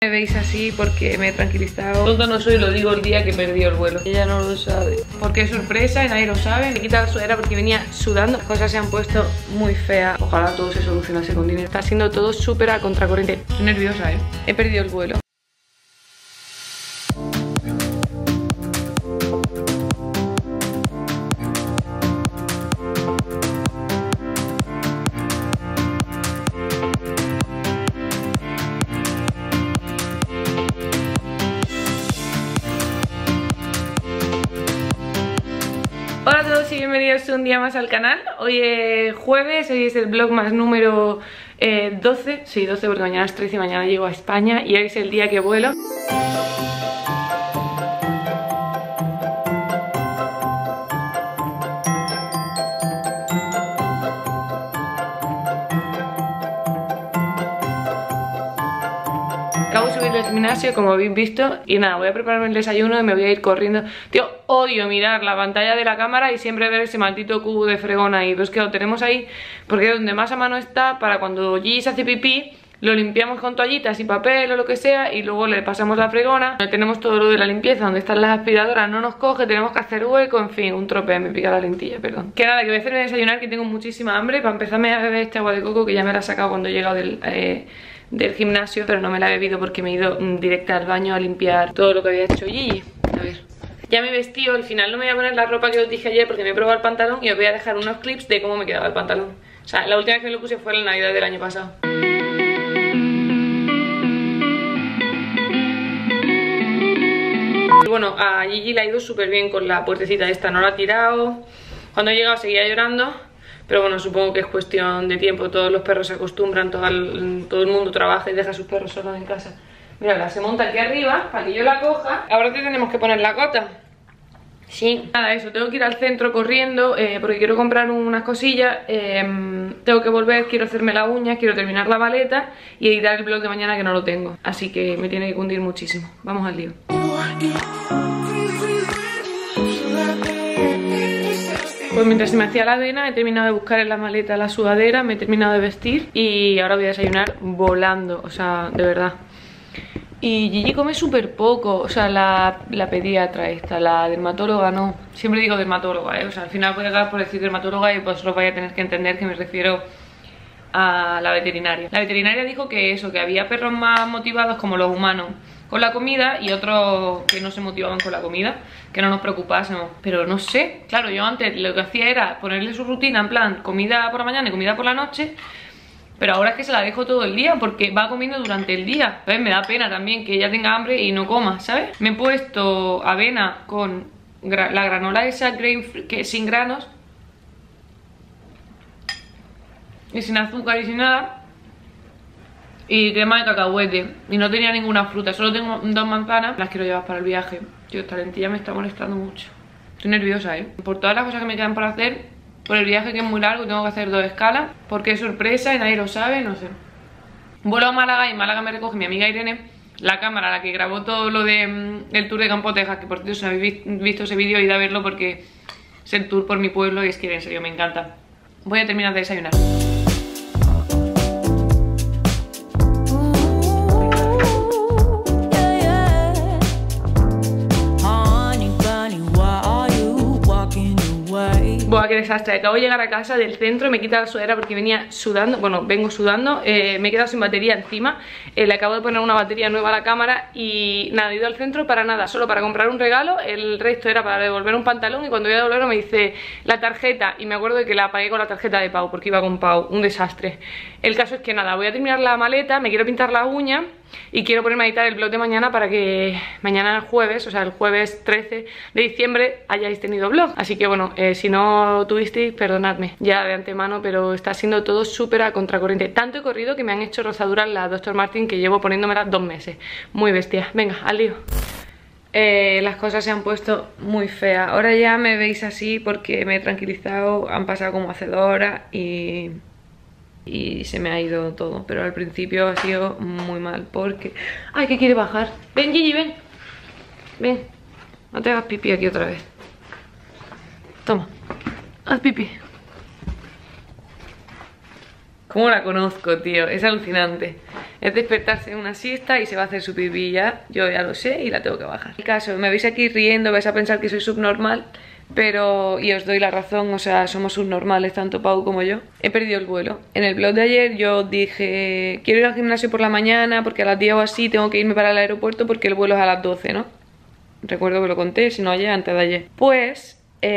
Me veis así porque me he tranquilizado. Tonta no soy, lo digo el día que perdí el vuelo. Ella no lo sabe. Porque es sorpresa y nadie lo sabe. Me he quitado la sudadera porque venía sudando. Las cosas se han puesto muy feas. Ojalá todo se solucionase con dinero. Está siendo todo súper a contracorriente. Estoy nerviosa, ¿eh? He perdido el vuelo. Hola a todos y bienvenidos un día más al canal. Hoy es jueves, hoy es el vlog más número 12. Sí, 12 porque mañana es 13 y mañana llego a España y hoy es el día que vuelo. Acabo de subir del gimnasio, como habéis visto, y nada, voy a prepararme el desayuno y me voy a ir corriendo. Tío, odio mirar la pantalla de la cámara y siempre ver ese maldito cubo de fregón ahí. Pero es que lo tenemos ahí porque es donde más a mano está para cuando Gigi se hace pipí, lo limpiamos con toallitas y papel o lo que sea y luego le pasamos la fregona. Tenemos todo lo de la limpieza, donde están las aspiradoras, no nos coge, tenemos que hacer hueco, en fin, un tropez, me pica la lentilla, perdón. Que nada, que voy a hacerme desayunar, que tengo muchísima hambre. Para empezarme a beber este agua de coco que ya me la he sacado cuando he llegado del gimnasio, pero no me la he bebido porque me he ido directa al baño a limpiar todo lo que había hecho Gigi. A ver, ya me he vestido, al final no me voy a poner la ropa que os dije ayer porque me he probado el pantalón y os voy a dejar unos clips de cómo me quedaba el pantalón. O sea, la última vez que me lo puse fue en la Navidad del año pasado. Y bueno, a Gigi le ha ido súper bien con la puertecita esta, no la ha tirado. Cuando he llegado seguía llorando. Pero bueno, supongo que es cuestión de tiempo. Todos los perros se acostumbran, todo el mundo trabaja y deja a sus perros solos en casa. Mira, se monta aquí arriba para que yo la coja. Ahora te tenemos que poner la gota. Sí. Nada, eso, tengo que ir al centro corriendo porque quiero comprar unas cosillas. Tengo que volver, quiero hacerme las uñas, quiero terminar la maleta y editar el vlog de mañana que no lo tengo. Así que me tiene que cundir muchísimo. Vamos al lío. Pues mientras se me hacía la avena he terminado de buscar en la maleta la sudadera, me he terminado de vestir y ahora voy a desayunar volando, o sea, de verdad. Y Gigi come súper poco, o sea, la pediatra esta, la dermatóloga no. Siempre digo dermatóloga, o sea, al final voy a acabar por decir dermatóloga y pues os vais a tener que entender que me refiero a la veterinaria. La veterinaria dijo que eso, que había perros más motivados como los humanos con la comida y otros que no se motivaban con la comida, que no nos preocupásemos. Pero no sé, claro, yo antes lo que hacía era ponerle su rutina en plan comida por la mañana y comida por la noche, pero ahora es que se la dejo todo el día porque va comiendo durante el día. ¿Sabes? Me da pena también que ella tenga hambre y no coma, ¿sabes? Me he puesto avena con la granola esa grain free, que sin granos y sin azúcar y sin nada, y crema de cacahuete, y no tenía ninguna fruta, solo tengo 2 manzanas, las quiero llevar para el viaje. Tío, esta lentilla me está molestando mucho. Estoy nerviosa, por todas las cosas que me quedan por hacer, por el viaje que es muy largo, tengo que hacer 2 escalas, porque es sorpresa y nadie lo sabe, no sé. Vuelo a Málaga y en Málaga me recoge mi amiga Irene, la cámara, la que grabó todo lo del tour de Campo Tejas, que por cierto si no habéis visto ese vídeo id a verlo porque es el tour por mi pueblo y es que en serio me encanta. Voy a terminar de desayunar. Buah, qué desastre. Acabo de llegar a casa del centro, me he quitado la sudadera porque venía sudando, bueno, vengo sudando, me he quedado sin batería encima, le acabo de poner una batería nueva a la cámara y nada, he ido al centro para nada, solo para comprar un regalo, el resto era para devolver un pantalón y cuando voy a devolverlo me dice la tarjeta y me acuerdo de que la pagué con la tarjeta de Pau porque iba con Pau, un desastre. El caso es que nada, voy a terminar la maleta, me quiero pintar las uñas y quiero ponerme a editar el vlog de mañana para que mañana jueves, o sea el jueves 13 de diciembre hayáis tenido vlog. Así que bueno, si no tuvisteis, perdonadme ya de antemano, pero está siendo todo súper a contracorriente. Tanto he corrido que me han hecho rozaduras la Dr. Martin que llevo poniéndomelas 2 meses. Muy bestia. Venga, al lío. Las cosas se han puesto muy feas. Ahora ya me veis así porque me he tranquilizado, han pasado como hace 2 horas y se me ha ido todo, pero al principio ha sido muy mal porque... ¡Ay, que quiere bajar! Ven, Gigi, ven. Ven, no te hagas pipí aquí otra vez. Toma, haz pipí. ¿Cómo la conozco, tío? Es alucinante. es despertarse en una siesta y se va a hacer su pipí ya. Yo ya lo sé y la tengo que bajar. El caso, me veis aquí riendo, vais a pensar que soy subnormal, pero, y os doy la razón, o sea, somos subnormales, tanto Pau como yo. He perdido el vuelo. En el vlog de ayer yo dije, quiero ir al gimnasio por la mañana porque a las 10 o así tengo que irme para el aeropuerto porque el vuelo es a las 12, ¿no? Recuerdo que lo conté, si no ayer, antes de ayer. Pues,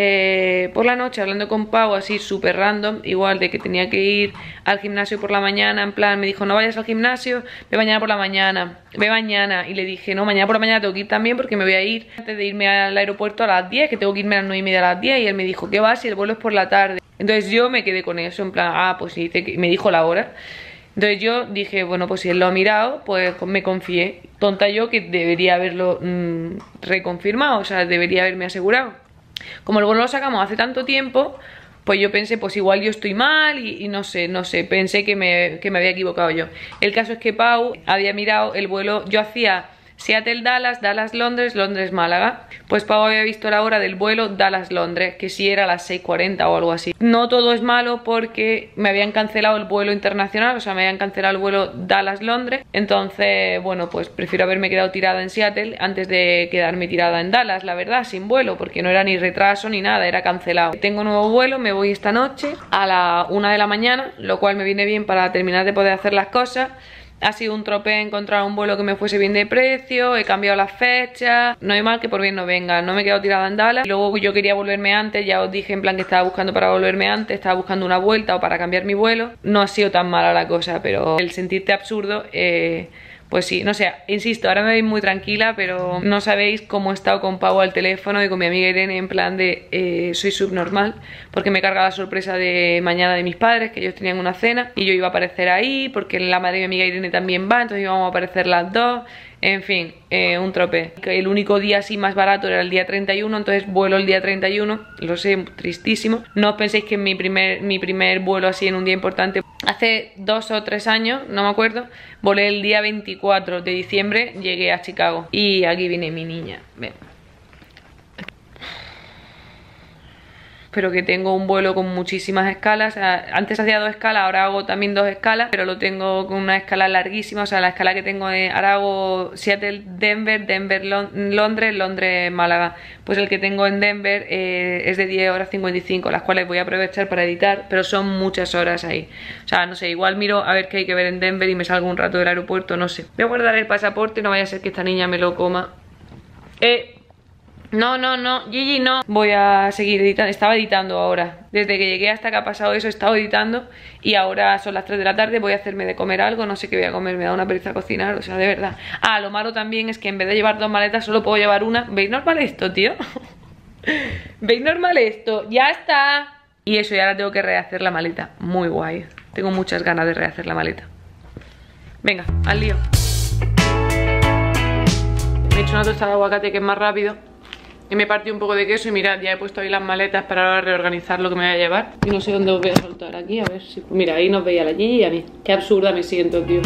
por la noche hablando con Pau así súper random, igual de que tenía que ir al gimnasio por la mañana, en plan, me dijo, no vayas al gimnasio, ve mañana por la mañana, ve mañana. Y le dije, no, mañana por la mañana tengo que ir también porque me voy a ir antes de irme al aeropuerto a las 10, que tengo que irme a las 9:30 a las 10. Y él me dijo, ¿qué va si el vuelo es por la tarde? Entonces yo me quedé con eso, en plan, ah, pues sí, me dijo la hora. Entonces yo dije, bueno, pues si él lo ha mirado, pues me confié. Tonta yo que debería haberlo reconfirmado, o sea, debería haberme asegurado. Como el vuelo lo sacamos hace tanto tiempo, pues yo pensé, pues igual yo estoy mal y no sé, pensé que me había equivocado yo. El caso es que Pau había mirado el vuelo, yo hacía Seattle-Dallas, Dallas-Londres, Londres-Málaga. Pues Pau había visto la hora del vuelo Dallas-Londres, que sí era a las 6:40 o algo así. No todo es malo porque me habían cancelado el vuelo internacional, o sea, me habían cancelado el vuelo Dallas-Londres. Entonces, bueno, pues prefiero haberme quedado tirada en Seattle antes de quedarme tirada en Dallas, la verdad, sin vuelo, porque no era ni retraso ni nada, era cancelado. Tengo nuevo vuelo, me voy esta noche a la 1 de la mañana, lo cual me viene bien para terminar de poder hacer las cosas. Ha sido un tropé encontrar un vuelo que me fuese bien de precio, he cambiado las fechas, no hay mal que por bien no venga, no me he quedado tirada en Dallas. Y luego yo quería volverme antes, ya os dije en plan que estaba buscando para volverme antes, estaba buscando una vuelta o para cambiar mi vuelo. No ha sido tan mala la cosa, pero el sentirte absurdo, pues sí, no sé, insisto, ahora me veis muy tranquila, pero no sabéis cómo he estado con Pau al teléfono y con mi amiga Irene en plan de soy subnormal, porque me carga la sorpresa de mañana de mis padres, que ellos tenían una cena y yo iba a aparecer ahí, porque la madre de mi amiga Irene también va, entonces íbamos a aparecer las dos. En fin, un tropé. El único día así más barato era el día 31, entonces vuelo el día 31, lo sé, tristísimo. No os penséis que mi primer vuelo así en un día importante. Hace 2 o 3 años, no me acuerdo, volé el día 24 de diciembre, llegué a Chicago. Y aquí viene mi niña, ven. Pero que tengo un vuelo con muchísimas escalas. O sea, antes hacía 2 escalas, ahora hago también 2 escalas, pero lo tengo con una escala larguísima. O sea, la escala que tengo es, ahora hago Seattle-Denver, Denver-Londres, Londres-Málaga. Pues el que tengo en Denver es de 10 horas 55, las cuales voy a aprovechar para editar, pero son muchas horas ahí. O sea, no sé, igual miro a ver qué hay que ver en Denver y me salgo un rato del aeropuerto, no sé. Voy a guardar el pasaporte, no vaya a ser que esta niña me lo coma. No, Gigi, no. Voy a seguir editando, estaba editando ahora. Desde que llegué hasta que ha pasado eso he estado editando. Y ahora son las 3 de la tarde, voy a hacerme de comer algo. No sé qué voy a comer, me da una pereza cocinar, o sea, de verdad. Ah, lo malo también es que en vez de llevar 2 maletas solo puedo llevar una. ¿Veis normal esto, tío? ¿Veis normal esto? ¡Ya está! Y eso, y ahora tengo que rehacer la maleta. Muy guay, tengo muchas ganas de rehacer la maleta. Venga, al lío. Me he hecho una tostada de aguacate que es más rápido. Y me partí un poco de queso y mirad, ya he puesto ahí las maletas para ahora reorganizar lo que me voy a llevar. Y no sé dónde os voy a soltar aquí, a ver si... Mira, ahí nos veía la Gigi y a mí. Qué absurda me siento, tío.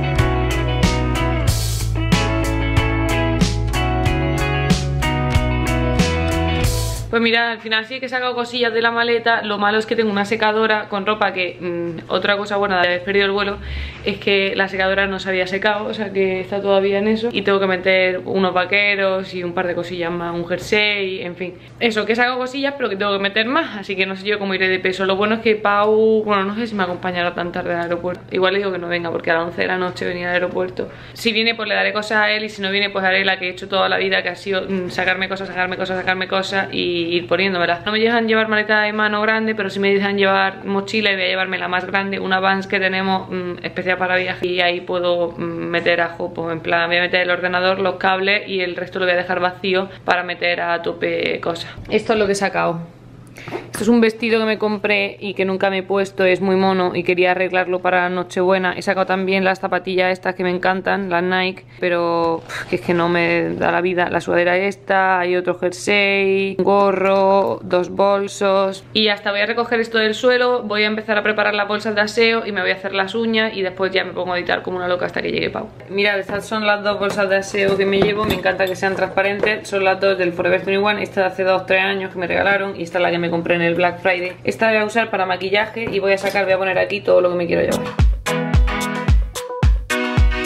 Pues mirad, al final sí que he sacado cosillas de la maleta. Lo malo es que tengo una secadora con ropa que... otra cosa buena de haber perdido el vuelo es que la secadora no se había secado, o sea que está todavía en eso. Y tengo que meter unos vaqueros y un par de cosillas más, un jersey, en fin. Eso, que he sacado cosillas pero que tengo que meter más, así que no sé yo cómo iré de peso. Lo bueno es que Pau... Bueno, no sé si me acompañará tan tarde al aeropuerto. Igual le digo que no venga porque a las 11 de la noche venía al aeropuerto. Si viene pues le daré cosas a él y si no viene pues haré la que he hecho toda la vida, que ha sido sacarme cosas y ir poniéndomelas. No me dejan llevar maleta de mano grande, pero sí me dejan llevar mochila y voy a llevarme la más grande, una Vans que tenemos especial para viaje, y ahí puedo meter a jopo, en plan voy a meter el ordenador, los cables y el resto lo voy a dejar vacío para meter a tope cosas. Esto es lo que he sacado. Esto es un vestido que me compré y que nunca me he puesto, es muy mono y quería arreglarlo para Nochebuena. He sacado también las zapatillas estas que me encantan, las Nike, pero que es que no me da la vida. La sudadera esta, hay otro jersey, un gorro, 2 bolsos y hasta voy a recoger esto del suelo, voy a empezar a preparar las bolsas de aseo y me voy a hacer las uñas y después ya me pongo a editar como una loca hasta que llegue Pau. Mirad, estas son las 2 bolsas de aseo que me llevo, me encanta que sean transparentes, son las 2 del Forever 21, esta de hace 2 o 3 años que me regalaron y esta es la que me compré en el Black Friday. Esta la voy a usar para maquillaje y voy a poner aquí todo lo que me quiero llevar.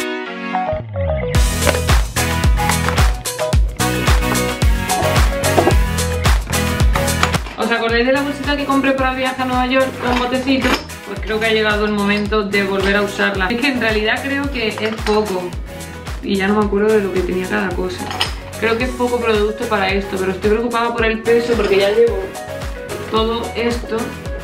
acordáis de la bolsita que compré para el viaje a Nueva York con botecitos? Pues creo que ha llegado el momento de volver a usarla. Es que en realidad creo que es poco y ya no me acuerdo de lo que tenía cada cosa. Creo que es poco producto para esto, pero estoy preocupada por el peso porque ya llevo todo esto.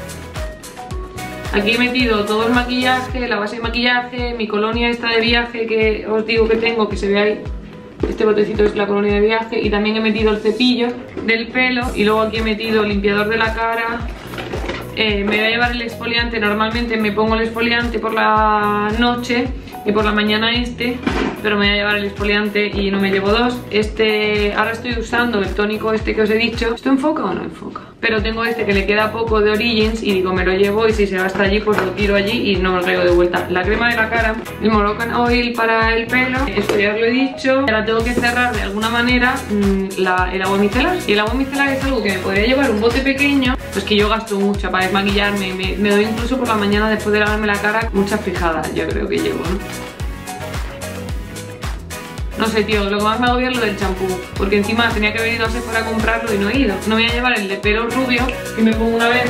Aquí he metido todo el maquillaje, la base de maquillaje, mi colonia esta de viaje que os digo que tengo, que se ve ahí. Este botecito es la colonia de viaje y también he metido el cepillo del pelo y luego aquí he metido el limpiador de la cara. Me voy a llevar el exfoliante, normalmente me pongo el exfoliante por la noche y por la mañana pero me voy a llevar el exfoliante y no me llevo dos. Ahora estoy usando el tónico que os he dicho. ¿Esto enfoca o no enfoca? Pero tengo que le queda poco de Origins y digo me lo llevo y si se va hasta allí pues lo tiro allí y no lo traigo de vuelta. La crema de la cara, el Moroccan Oil para el pelo, esto ya os lo he dicho. Ahora tengo que cerrar de alguna manera el agua micelar. Y el agua micelar es algo que me podría llevar un bote pequeño, pues que yo gasto mucho para desmaquillarme. Me doy incluso por la mañana después de lavarme la cara muchas fijadas, yo creo que llevo, ¿no? No sé, tío, lo que más me agobia es lo del champú. Porque encima tenía que haber ido a Sephora a comprarlo y no he ido. No me voy a llevar el de pelo rubio que me pongo una vez.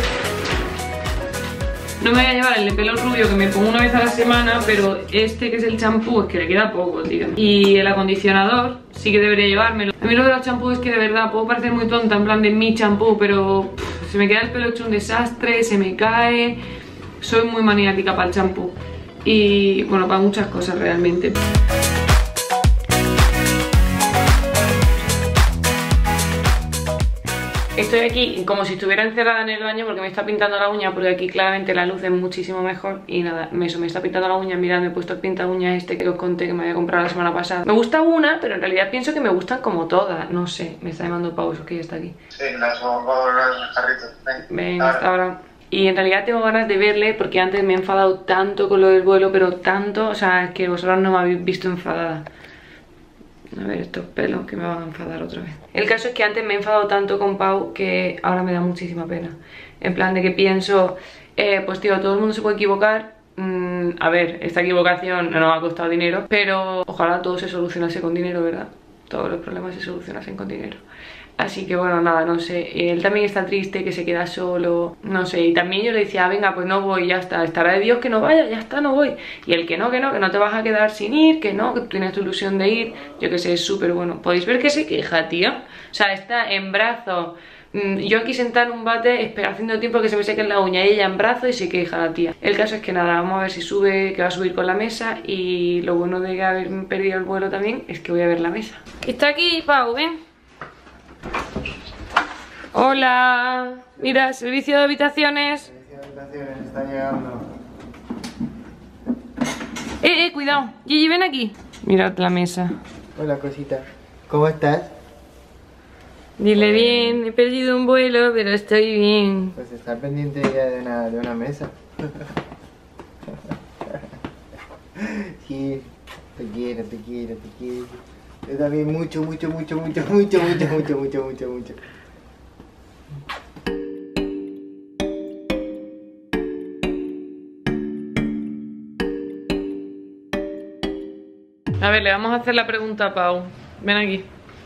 No me voy a llevar el de pelo rubio que me pongo una vez a la semana, pero que es el champú, es que le queda poco, tío. Y el acondicionador sí que debería llevármelo. A mí lo de los champús es que de verdad puedo parecer muy tonta en plan de mi champú, pero se me queda el pelo hecho un desastre, se me cae. Soy muy maniática para el champú. Y bueno, para muchas cosas realmente. Estoy aquí como si estuviera encerrada en el baño porque me está pintando la uña, porque aquí claramente la luz es muchísimo mejor. Y nada, me está pintando la uña. Mirad, me he puesto el pinta uña que os conté que me había comprado la semana pasada. Me gusta una, pero en realidad pienso que me gustan como todas. No sé, me está llamando Pau, que ya está aquí. Sí, las jarritos. Venga, hasta ahora. Y en realidad tengo ganas de verle porque antes me he enfadado tanto con lo del vuelo, pero tanto, o sea, es que vosotros no me habéis visto enfadada. A ver, estos pelos que me van a enfadar otra vez. El caso es que antes me he enfadado tanto con Pau que ahora me da muchísima pena. En plan de que pienso, pues tío, todo el mundo se puede equivocar. A ver, esta equivocación no nos ha costado dinero, pero ojalá todo se solucionase con dinero, ¿verdad? Todos los problemas se solucionasen con dinero. Así que bueno, nada, no sé. Él también está triste, que se queda solo, no sé. Y también yo le decía, venga, pues no voy, ya está. Estará de Dios que no vaya, ya está, no voy. Y el que no te vas a quedar sin ir, que tú tienes tu ilusión de ir. Yo que sé, es súper bueno. ¿Podéis ver que se queja, tío? O sea, está en brazos. Yo aquí sentada en un bate haciendo tiempo que se me sequen la uña y ella en brazos y se queja la tía. El caso es que nada, vamos a ver si sube, que va a subir con la mesa. Y lo bueno de haber perdido el vuelo también es que voy a ver la mesa. Está aquí, Pau, ven. Hola, mira, servicio de habitaciones. Servicio de habitaciones, está llegando. Cuidado, Gigi, ven aquí. Mirad la mesa. Hola, cosita. ¿Cómo estás? Dile bien, he perdido un vuelo, pero estoy bien. Pues estar pendiente ya de una mesa. Sí, te quiero. Yo también mucho. A ver, le vamos a hacer la pregunta a Pau. Ven aquí.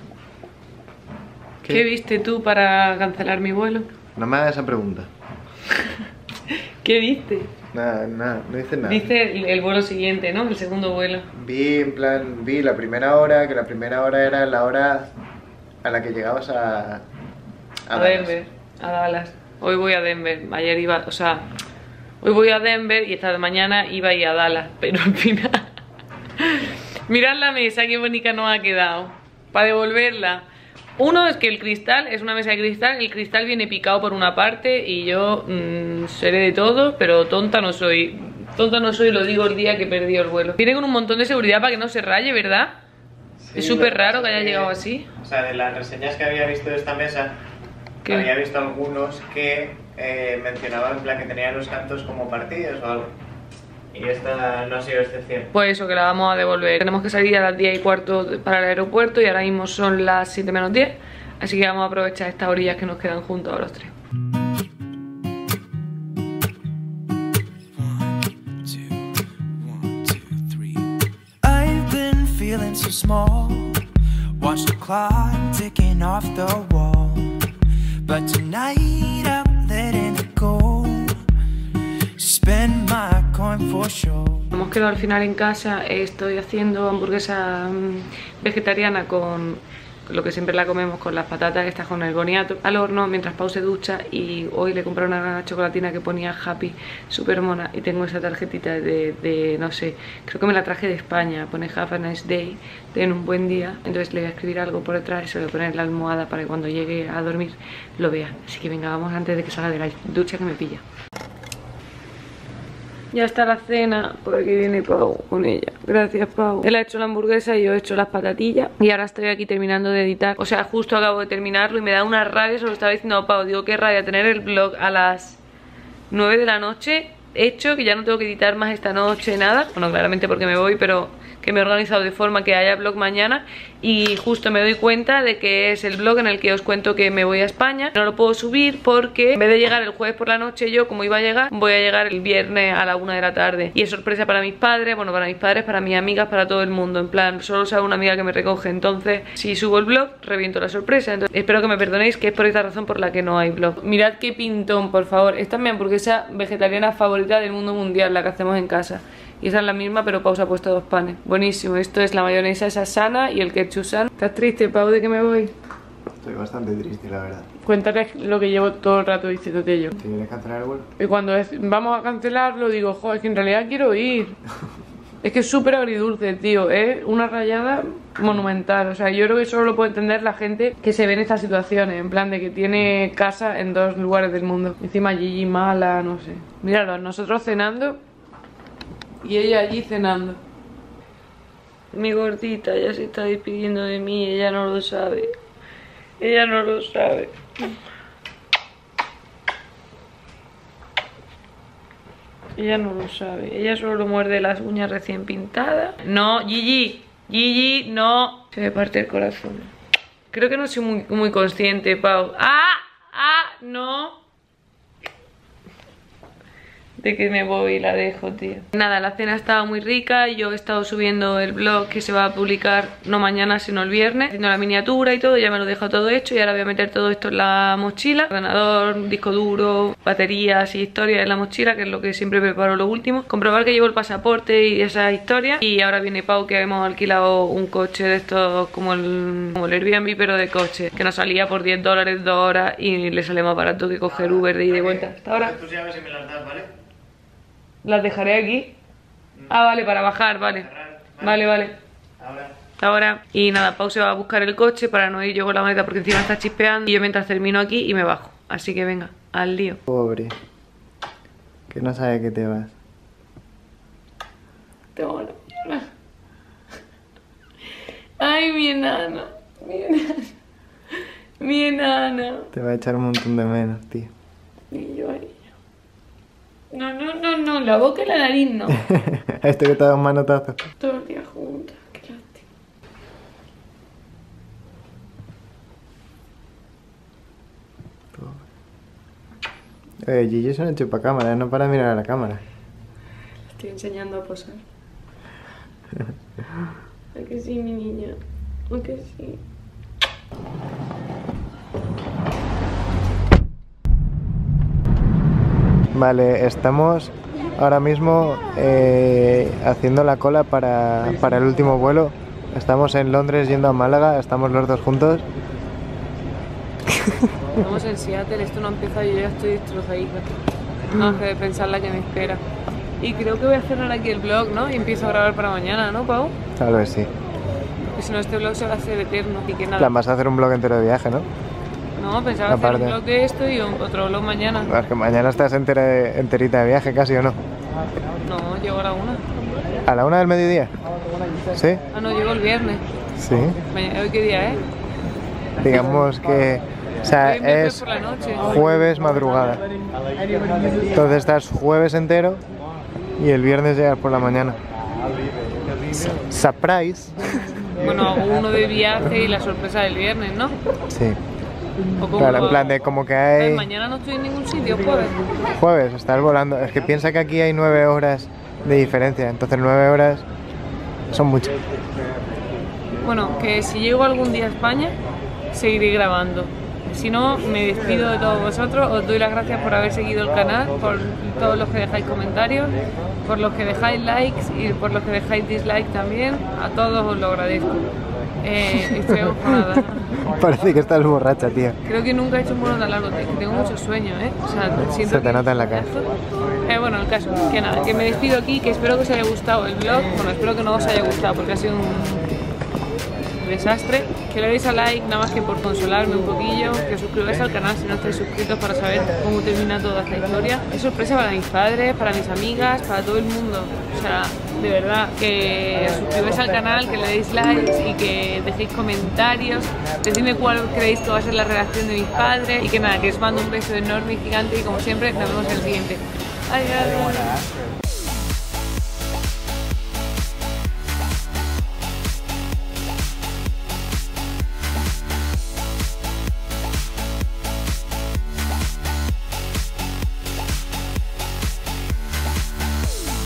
¿Qué viste tú para cancelar mi vuelo? No me hagas esa pregunta. ¿Qué viste? Nada, no hice nada. Viste el vuelo siguiente, ¿no? El segundo vuelo. Vi la primera hora, que la primera hora era la hora a la que llegabas a Denver, a Dallas. Hoy voy a Denver, ayer iba, o sea, hoy voy a Denver y esta mañana iba a ir a Dallas, pero al final... Mirad la mesa, qué bonita nos ha quedado. Para devolverla. Uno es que el cristal, es una mesa de cristal, el cristal viene picado por una parte y yo seré de todo, pero tonta no soy. Tonta no soy, lo digo el día que perdí el vuelo. Viene con un montón de seguridad para que no se raye, ¿verdad? Sí, es súper raro que haya llegado así. O sea, de las reseñas que había visto de esta mesa, había visto algunos que mencionaban en plan que tenían los cantos como partidos o algo. Y esta no ha sido excepción. Pues eso, que la vamos a devolver. Tenemos que salir a las 10:15 para el aeropuerto y ahora mismo son las 7 menos 10. Así que vamos a aprovechar estas orillas que nos quedan juntos a los tres. Watch the clock ticking off the wall. but tonight I'm letting it go. Spend my coin for sure. Hemos quedado al final en casa. Estoy haciendo hamburguesa vegetariana con lo que siempre la comemos, con las patatas estas con el boniato al horno, mientras Pau se ducha. Y hoy le compré una chocolatina que ponía Happy, súper mona, y tengo esa tarjetita de no sé, creo que me la traje de España, pone Have a nice day, ten un buen día. Entonces le voy a escribir algo por detrás y se lo voy a poner en la almohada para que cuando llegue a dormir lo vea. Así que venga, vamos antes de que salga de la ducha que me pilla. Ya está la cena, por aquí viene Pau con ella. Gracias, Pau. Él ha hecho la hamburguesa y yo he hecho las patatillas. Y ahora estoy aquí terminando de editar. O sea, justo acabo de terminarlo y me da una rabia. Se lo estaba diciendo a Pau. Digo, qué rabia tener el vlog a las 9 de la noche hecho, que ya no tengo que editar más esta noche, nada. Bueno, claramente porque me voy, pero que me he organizado de forma que haya vlog mañana. Y justo me doy cuenta de que es el vlog en el que os cuento que me voy a España. No lo puedo subir porque en vez de llegar el jueves por la noche yo, como iba a llegar, voy a llegar el viernes a la 1 de la tarde. Y es sorpresa para mis padres, bueno, para mis padres, para mis amigas, para todo el mundo. En plan, solo sabe una amiga que me recoge. Entonces, si subo el vlog, reviento la sorpresa. Entonces, espero que me perdonéis, que es por esta razón por la que no hay vlog. Mirad qué pintón, por favor. Esta es mi hamburguesa vegetariana favorita del mundo mundial, la que hacemos en casa. Y esa es la misma, pero Pau se ha puesto 2 panes. Buenísimo. Esto es la mayonesa esa sana y el ketchup sano. ¿Estás triste, Pau, de que me voy? Estoy bastante triste, la verdad. Cuéntale lo que llevo todo el rato diciéndote yo. ¿Quieres cancelar el vuelo? Y cuando vamos a cancelarlo digo, joder, es que en realidad quiero ir. Es que es súper agridulce, tío. Es una rayada monumental. O sea, yo creo que solo lo puede entender la gente que se ve en estas situaciones. En plan de que tiene casa en 2 lugares del mundo. Encima Gigi mala, no sé. Míralo, nosotros cenando y ella allí cenando. Mi gordita ya se está despidiendo de mí. Ella no lo sabe. Ella no lo sabe. Ella no lo sabe. Ella solo muerde las uñas recién pintadas. No, Gigi. Gigi, no. Se me parte el corazón. Creo que no soy muy consciente, Pau. No. De que me voy y la dejo, tío. Nada, la cena estaba muy rica. Yo he estado subiendo el vlog que se va a publicar no mañana sino el viernes, haciendo la miniatura y todo. Ya me lo he dejado todo hecho y ahora voy a meter todo esto en la mochila. Ordenador, disco duro, baterías y historias en la mochila, que es lo que siempre preparo lo último. Comprobar que llevo el pasaporte y esas historias. Y ahora viene Pau, que hemos alquilado un coche de estos como el Airbnb, pero de coche, que nos salía por $10 2 horas y le sale más barato que coger Uber de ida y vuelta. Hasta ahora. Tus llaves y me las das, ¿vale? Las dejaré aquí. Ah, vale, para bajar, vale. Vale. Ahora. Y nada, Pau se va a buscar el coche para no ir yo con la maleta porque encima está chispeando. Y yo mientras termino aquí y me bajo. Así que venga, al lío. Pobre. Que no sabe que te vas. Tengo la pierna. Ay, mi enana. Mi enana. Te va a echar un montón de menos, tío. Y yo ahí. No, la boca y la nariz no. Este que te da un manotazo. Todo el día juntas, qué lástima. Gigi es una chupacámara, no para mirar a la cámara. Estoy enseñando a posar. ¿A que sí, mi niña? ¿A que sí? Vale, estamos ahora mismo haciendo la cola para el último vuelo. Estamos en Londres yendo a Málaga, estamos los dos juntos. Estamos en Seattle, esto no empieza, yo ya estoy destrozadita. No sé de pensar la que me espera. Y creo que voy a cerrar aquí el vlog, ¿no? Y empiezo a grabar para mañana, ¿no, Pau? Tal vez sí. Porque si no este vlog se va a hacer eterno. Y que nada. Plan, vas a hacer un vlog entero de viaje, ¿no? No, pensaba hacer un vlog de esto y otro vlog mañana. Es que mañana estás enterita de viaje casi, ¿o no? No, llego a la 1. ¿A la 1 del mediodía? ¿Sí? Ah, no, llego el viernes. Sí. ¿Hoy qué día es? Digamos que... O sea, es por la noche. Jueves madrugada. Entonces estás jueves entero y el viernes llegas por la mañana. Surprise. Bueno, hago uno de viaje y la sorpresa del viernes, ¿no? Sí. Claro, en plan de como que hay... Mañana no estoy en ningún sitio, jueves. Jueves, estás volando. Es que piensa que aquí hay 9 horas de diferencia, entonces 9 horas son muchas. Bueno, que si llego algún día a España, seguiré grabando. Si no, me despido de todos vosotros, os doy las gracias por haber seguido el canal, por todos los que dejáis comentarios, por los que dejáis likes y por los que dejáis dislike también, a todos os lo agradezco. Estoy acojonada. Parece que estás borracha, tía. Creo que nunca he hecho un vuelo tan largo, tengo mucho sueño, O sea, siento se te nota en la cara. Bueno, el caso, que nada, que me despido aquí, que espero que os haya gustado el vlog. Bueno, espero que no os haya gustado porque ha sido un desastre. Que le deis a like nada más que por consolarme un poquillo, que os suscribáis al canal si no estáis suscritos para saber cómo termina toda esta historia. Es sorpresa para mis padres, para mis amigas, para todo el mundo. O sea, de verdad, que os suscribáis al canal, que le deis likes y que dejéis comentarios. Decidme cuál creéis que va a ser la reacción de mis padres y que nada, que os mando un beso enorme y gigante y como siempre nos vemos en el siguiente. Adiós.